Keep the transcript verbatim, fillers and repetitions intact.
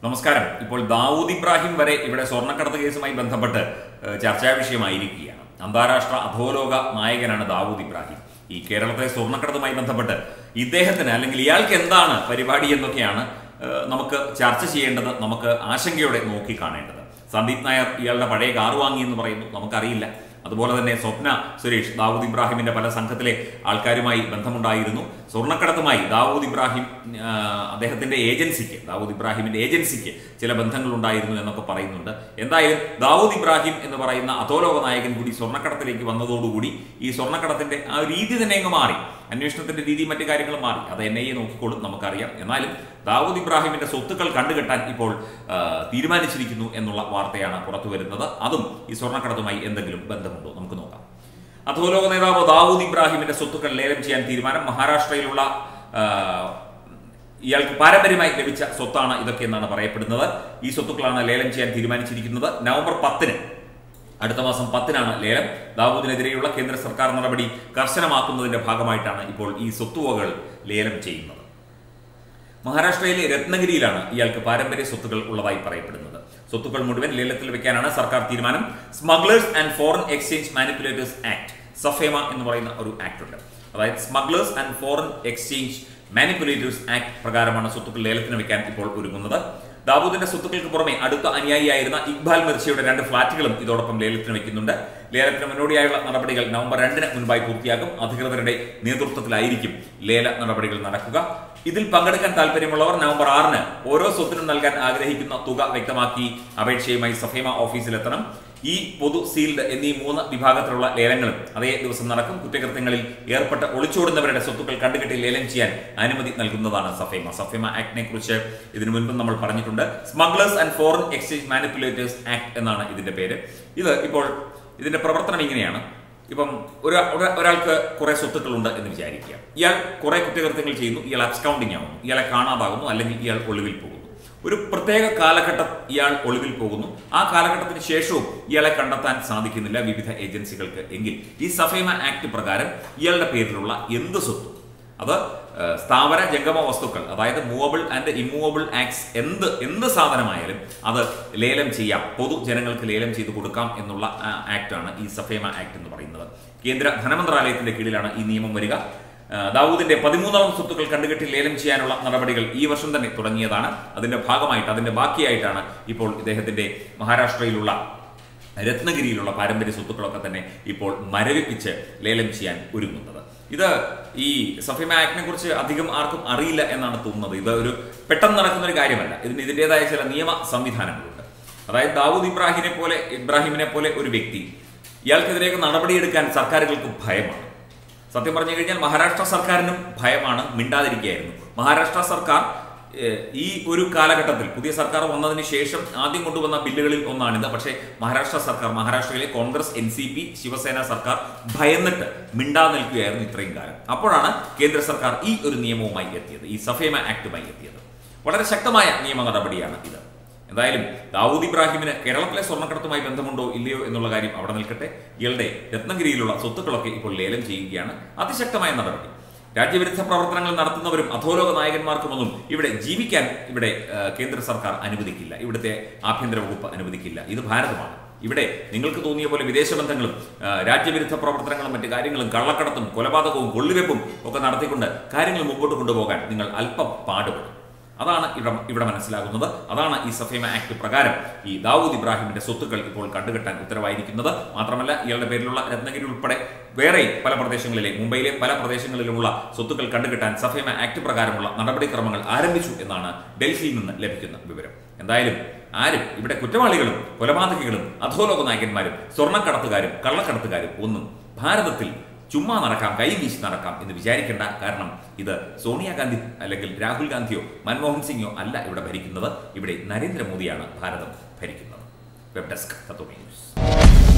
നമസ്കാരം. ഇപ്പോൾ ദാവൂദ് ഇബ്രാഹിം വരെ ഇവിടെ സ്വർണ്ണക്കടത്ത് കേസുമായി ബന്ധപ്പെട്ട് ചർച്ചാ വിഷയമായിരിക്കുകയാണ്. അന്താരാഷ്ട്ര അധോലോക നായകനാണ് ദാവൂദ് ഇബ്രാഹിം. ഈ കേരളത്തിലെ സ്വർണ്ണക്കടത്തുമായി ബന്ധപ്പെട്ട് ഇദ്ദേഹത്തിന് അല്ലെങ്കിൽ ഇയാൾക്ക് എന്താണ് പരിപാടി എന്നൊക്കെയാണ് നമുക്ക് ചർച്ച ചെയ്യേണ്ടത്, നമുക്ക് ആശങ്കയോടെ നോക്കി കാണേണ്ടത്. സന്ദീപ് നായർ ഇയാളുടെ പഴയ കാർ വാങ്ങി എന്ന് പറയുന്നു, നമുക്കറിയില്ല. അതുപോലെ തന്നെ സ്വപ്ന സുരേഷ് ദാവൂദ് ഇബ്രാഹിമിന്റെ പല സംഘത്തിലെ ആൾക്കാരുമായി ബന്ധമുണ്ടായിരുന്നു. സ്വർണ്ണക്കടത്തുമായി ദാവൂദ് ഇബ്രാഹിം അദ്ദേഹത്തിന്റെ ഏജൻസിക്ക് ദാവൂദ് ഇബ്രാഹിമിന്റെ ഏജൻസിക്ക് ചില ബന്ധങ്ങളുണ്ടായിരുന്നു എന്നൊക്കെ പറയുന്നുണ്ട്. എന്തായാലും ദാവൂദ് ഇബ്രാഹിം എന്ന് പറയുന്ന അധോലോക നായകൻ കൂടി സ്വർണ്ണക്കടത്തിലേക്ക് വന്നതോടുകൂടി ഈ സ്വർണ്ണക്കടത്തിന്റെ ആ രീതി തന്നെ അങ്ങ് മാറി. അന്വേഷണത്തിന്റെ രീതി മറ്റു കാര്യങ്ങൾ മാറി. അത് എൻ ഐ എ നോക്കിക്കോളും, നമുക്കറിയാം. എന്നാലും ദാവൂദ് ഇബ്രാഹിമിന്റെ സ്വത്തുക്കൾ കണ്ടുകെട്ടാൻ ഇപ്പോൾ തീരുമാനിച്ചിരിക്കുന്നു എന്നുള്ള വാർത്തയാണ് പുറത്തു വരുന്നത്. അതും ഈ സ്വർണ്ണക്കടത്തുമായി എന്തെങ്കിലും ബന്ധമുണ്ടോ നമുക്ക് നോക്കാം. അധോലോക നേതാവ് ദാവൂദ് ഇബ്രാഹിമിന്റെ സ്വത്തുക്കൾ ലേലം ചെയ്യാൻ തീരുമാനം. മഹാരാഷ്ട്രയിലുള്ള ഇയാൾക്ക് പാരമ്പര്യമായി ലഭിച്ച സ്വത്താണ് ഇതൊക്കെ എന്നാണ് പറയപ്പെടുന്നത്. ഈ സ്വത്തുക്കളാണ് ലേലം ചെയ്യാൻ തീരുമാനിച്ചിരിക്കുന്നത്. നവംബർ പത്തിന് അടുത്ത മാസം പത്തിനാണ് ലേലം. ദാവൂദിനെതിരെയുള്ള കേന്ദ്ര സർക്കാർ നടപടി കർശനമാക്കുന്നതിന്റെ ഭാഗമായിട്ടാണ് ഇപ്പോൾ ഈ സ്വത്തുവകകൾ ലേലം ചെയ്യുന്നത്. മഹാരാഷ്ട്രയിലെ രത്നഗിരിയിലാണ് ഇയാൾക്ക് പാരമ്പര്യ സ്വത്തുക്കൾ ഉള്ളതായി പറയപ്പെടുന്നത്. സ്വത്തുക്കൾ മുഴുവൻ ലേലത്തിൽ വെക്കാനാണ് സർക്കാർ തീരുമാനം. Smugglers and foreign exchange manipulators act, SAFEMA എന്ന് പറയുന്ന ഒരു ആക്ട് ഉണ്ട്. അതായത് smugglers and foreign exchange manipulators act പ്രകാരമാണ് സ്വത്തുക്കൾ ലേലത്തിന് വെക്കാൻ ഇപ്പോൾ ഒരുങ്ങുന്നത്. ദാവൂദിന്റെ സ്വത്തുക്കൾക്ക് പുറമെ അടുത്ത അനുയായിയായിരുന്ന ഇക്ബാൽ മിർച്ചിയുടെ രണ്ട് ഫ്ളാറ്റുകളും ഇതോടൊപ്പം ലേലത്തിന് വെക്കുന്നുണ്ട്. ലേലത്തിന് മുന്നോടിയായുള്ള നടപടികൾ നവംബർ രണ്ടിന് മുൻപായി പൂർത്തിയാക്കും. അധികൃതരുടെ നേതൃത്വത്തിലായിരിക്കും ലേല നടപടികൾ നടക്കുക. ഇതിൽ പങ്കെടുക്കാൻ താല്പര്യമുള്ളവർ നവംബർ ആറിന് ഓരോ സ്വത്തിനും നൽകാൻ ആഗ്രഹിക്കുന്ന തുക വ്യക്തമാക്കി അപേക്ഷയുമായി സഫേമ ഓഫീസിലെത്തണം. ഈ പൊതു, സീൽഡ് എന്നീ മൂന്ന് വിഭാഗത്തിലുള്ള ലേലങ്ങളും അതേ ദിവസം നടക്കും. കുറ്റകൃത്യങ്ങളിൽ ഏർപ്പെട്ട് ഒളിച്ചോടുന്നവരുടെ സ്വത്തുക്കൾ കണ്ടുകെട്ടി ലേലം ചെയ്യാൻ അനുമതി നൽകുന്നതാണ് സഫേമ. സഫേമ ആക്ടിനെ കുറിച്ച് ഇതിനു മുൻപ് നമ്മൾ പറഞ്ഞിട്ടുണ്ട്. Smugglers and foreign exchange manipulators act എന്നാണ് ഇതിന്റെ പേര്. ഇത് ഇപ്പോൾ ഇതിന്റെ പ്രവർത്തനം ഇങ്ങനെയാണ്. ഇപ്പം ഒരു ഒരാൾക്ക് കുറെ സ്വത്തുക്കളുണ്ട് എന്ന് വിചാരിക്കുക. ഇയാൾ കുറെ കുറ്റകൃത്യങ്ങൾ ചെയ്യുന്നു, ഇയാൾ അബ്സ്കൗണ്ടിങ് ആവുന്നു, ഇയാളെ കാണാതാകുന്നു, അല്ലെങ്കിൽ ഇയാൾ ഒളിവിൽ പോകുന്നു. ഒരു പ്രത്യേക കാലഘട്ടം ഇയാൾ ഒളിവിൽ പോകുന്നു. ആ കാലഘട്ടത്തിന് ശേഷവും ഇയാളെ കണ്ടെത്താൻ സാധിക്കുന്നില്ല വിവിധ ഏജൻസികൾക്ക്. എങ്കിൽ ഈ സഫേമ ആക്ട് പ്രകാരം ഇയാളുടെ പേരിലുള്ള എന്ത് സ്വത്തും, അത് സ്ഥാവര ജംഗമ വസ്തുക്കൾ, അതായത് മൂവബിൾ ആൻഡ് ഇമ്മൂവബിൾ ആക്ട്സ്, എന്ത് എന്ത് സാധനമായാലും അത് ലേലം ചെയ്യാം, പൊതുജനങ്ങൾക്ക് ലേലം ചെയ്ത് കൊടുക്കാം എന്നുള്ള ആക്ടാണ് ഈ സഫേമ ആക്ട് എന്ന് പറയുന്നത്. കേന്ദ്ര ധനമന്ത്രാലയത്തിന്റെ കീഴിലാണ് ഈ നിയമം വരിക. ദാവൂദിന്റെ പതിമൂന്നാം സ്വത്തുക്കൾ കണ്ടുകെട്ടി ലേലം ചെയ്യാനുള്ള നടപടികൾ ഈ വർഷം തന്നെ തുടങ്ങിയതാണ്. അതിന്റെ ഭാഗമായിട്ട്, അതിന്റെ ബാക്കിയായിട്ടാണ് ഇപ്പോൾ ഇദ്ദേഹത്തിന്റെ മഹാരാഷ്ട്രയിലുള്ള രത്നഗിരിയിലുള്ള പാരമ്പര്യ സ്വത്തുക്കളൊക്കെ തന്നെ ഇപ്പോൾ മരവിപ്പിച്ച് ലേലം ചെയ്യാൻ ഒരുങ്ങുന്നത്. ഇത് ഈ സഫേമ ആക്ടിനെ കുറിച്ച് അധികം ആർക്കും അറിയില്ല എന്നാണ് തോന്നുന്നത്. ഇത് ഒരു പെട്ടെന്ന് നടക്കുന്ന ഒരു കാര്യമല്ല. ഇതിന് ഇതിൻ്റെതായ ചില നിയമ സംവിധാനങ്ങളുണ്ട്. അതായത് ദാവൂദ് ഇബ്രാഹിമിനെ പോലെ ഇബ്രാഹിമിനെ പോലെ ഒരു വ്യക്തി, ഇയാൾക്കെതിരെയൊക്കെ നടപടിയെടുക്കാൻ സർക്കാരുകൾക്ക് ഭയമാണ്. സത്യം പറഞ്ഞു കഴിഞ്ഞാൽ മഹാരാഷ്ട്ര സർക്കാരിനും ഭയമാണ്, മിണ്ടാതിരിക്കുകയായിരുന്നു. മഹാരാഷ്ട്ര സർക്കാർ ഈ ഒരു കാലഘട്ടത്തിൽ, പുതിയ സർക്കാർ വന്നതിന് ശേഷം ആദ്യം കൊണ്ടുവന്ന ബില്ലുകളിൽ ഒന്നാണിത്. പക്ഷേ മഹാരാഷ്ട്ര സർക്കാർ, മഹാരാഷ്ട്രയിലെ Congress, N C P, Shiv Sena സർക്കാർ ഭയന്നിട്ട് മിണ്ടാ നിൽക്കുകയായിരുന്നു ഇത്രയും കാലം. അപ്പോഴാണ് കേന്ദ്ര സർക്കാർ ഈ ഒരു നിയമവുമായി എത്തിയത്, ഈ സഫേമ ആക്ടുമായി എത്തിയത്. വളരെ ശക്തമായ നിയമ നടപടിയാണ് ഇത്. എന്തായാലും ദാവൂദ് ഇബ്രാഹിമിന് കേരളത്തിലെ സ്വർണ്ണക്കടത്തുമായി ബന്ധമുണ്ടോ ഇല്ലയോ എന്നുള്ള കാര്യം അവിടെ നിൽക്കട്ടെ. ഇയാളുടെ രത്നഗിരിയിലുള്ള സ്വത്തുക്കളൊക്കെ ഇപ്പോൾ ലേലം ചെയ്യുകയാണ്. അതിശക്തമായ നടപടി. രാജ്യവിരുദ്ധ പ്രവർത്തനങ്ങൾ നടത്തുന്നവരും അധോലോക നായകന്മാർക്കുമൊന്നും ഇവിടെ ജീവിക്കാൻ ഇവിടെ കേന്ദ്ര സർക്കാർ അനുവദിക്കില്ല, ഇവിടുത്തെ ആഭ്യന്തര വകുപ്പ് അനുവദിക്കില്ല. ഇത് ഭാരതമാണ്. ഇവിടെ നിങ്ങൾക്ക് തോന്നിയ പോലെ വിദേശ ബന്ധങ്ങളും രാജ്യവിരുദ്ധ പ്രവർത്തനങ്ങളും മറ്റു കാര്യങ്ങളും കള്ളക്കടത്തും കൊലപാതകവും കൊള്ളിവെപ്പും ഒക്കെ നടത്തിക്കൊണ്ട് കാര്യങ്ങൾ മുമ്പോട്ട് കൊണ്ടുപോകാൻ നിങ്ങൾ അല്പം പാടുപെടും. അതാണ് ഇവിടെ ഇവിടെ മനസ്സിലാകുന്നത്. അതാണ് ഈ സഫേമ ആക്ട് പ്രകാരം ഈ ദാവൂദ് ഇബ്രാഹിമിന്റെ സ്വത്തുക്കൾ ഇപ്പോൾ കണ്ടുകെട്ടാൻ ഉത്തരവായിരിക്കുന്നത്. മാത്രമല്ല ഇയാളുടെ പേരിലുള്ള രത്നഗിരി ഉൾപ്പെടെ വേറെ പല പ്രദേശങ്ങളിലെ, മുംബൈയിലെ പല പ്രദേശങ്ങളിലുമുള്ള സ്വത്തുക്കൾ കണ്ടുകെട്ടാൻ സഫേമ ആക്ട് പ്രകാരമുള്ള നടപടിക്രമങ്ങൾ ആരംഭിച്ചു എന്നാണ് ഡൽഹിയിൽ നിന്ന് ലഭിക്കുന്ന വിവരം. എന്തായാലും ആരും ഇവിടെ കുറ്റവാളികളും കൊലപാതകികളും അധോലോക നായകന്മാരും സ്വർണ്ണക്കടത്തുകാരും കള്ളക്കടത്തുകാരും ഒന്നും ഭാരതത്തിൽ ചുമ്മാ നടക്കാം, കൈ വീശി നടക്കാം എന്ന് വിചാരിക്കേണ്ട. കാരണം ഇത് സോണിയാഗാന്ധി അല്ലെങ്കിൽ രാഹുൽ ഗാന്ധിയോ മൻമോഹൻ സിംഗോ അല്ല ഇവിടെ ഭരിക്കുന്നത്. ഇവിടെ നരേന്ദ്രമോദിയാണ് ഭാരതം ഭരിക്കുന്നത്. വെബ് ഡെസ്ക് തത്വമേ ന്യൂസ്.